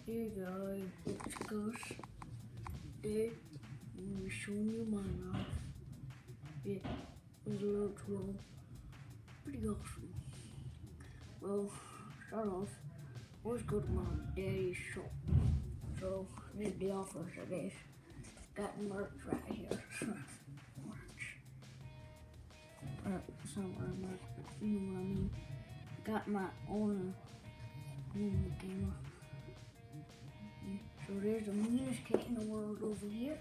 Hey guys, it's Gus. Today I'm be showing you my life. Yeah, it was a little too long. Pretty awesome. Well, start off, let's go to my daddy's shop. So, this is the office, I guess. Got merch right here. Merch. Somewhere, you know what I mean. Got my own camera. So there's the meanest cat in the world over here.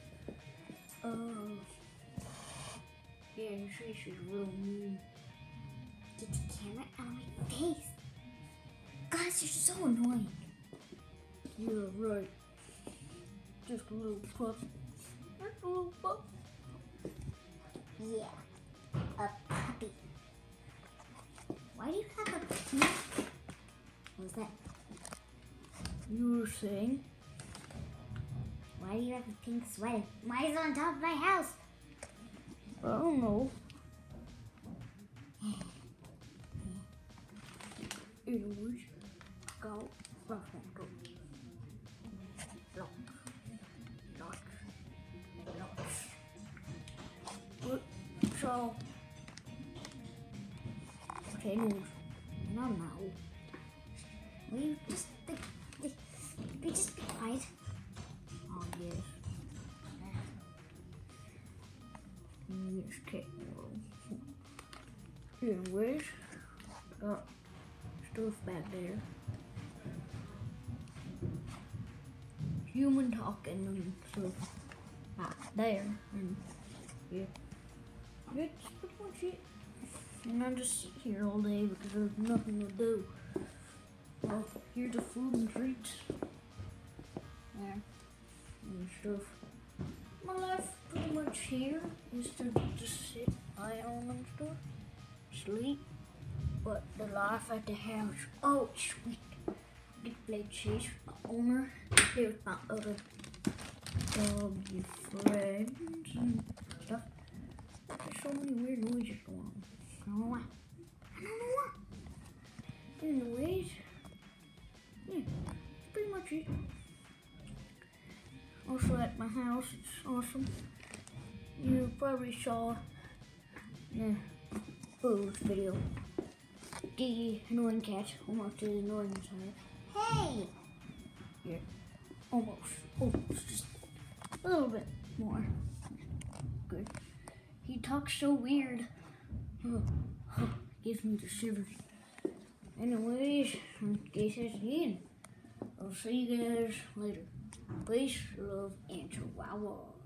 Yeah, you see she's real mean. Get the camera out of my face. Guys, you're so annoying. Yeah, right. Just a little pup. Just a little pup. Yeah, a puppy. Why do you have a pink? What was that? You were saying? Why do you have a pink sweater? Why is it on top of my house? I don't know. Anyways, go. Lock. So, Anyways, no. Will you just be quiet? oh yes. Meanest cat in the world. Anyways, got stuff back there. Human talking and stuff back there, and yeah, that's pretty much it. And I just sit here all day because there's nothing to do. Well, here's the food and treats. There, and stuff. My life pretty much here is to just sit, lie on and stuff, sleep. But the life at the house, oh sweet. Get to play chase with my owner. Play with my other doggy friends and stuff. There's so many weird noises going on. I don't know why. Anyways, yeah, that's pretty much it. Also at my house, it's awesome. You probably saw the Boo's video. The annoying cat, almost to the annoying side. Hey! Yeah, almost, just a little bit more. Good. He talks so weird. Gives me the shivers. Anyways, I guess that's the end. I'll see you guys later. Peace, love, and chihuahua.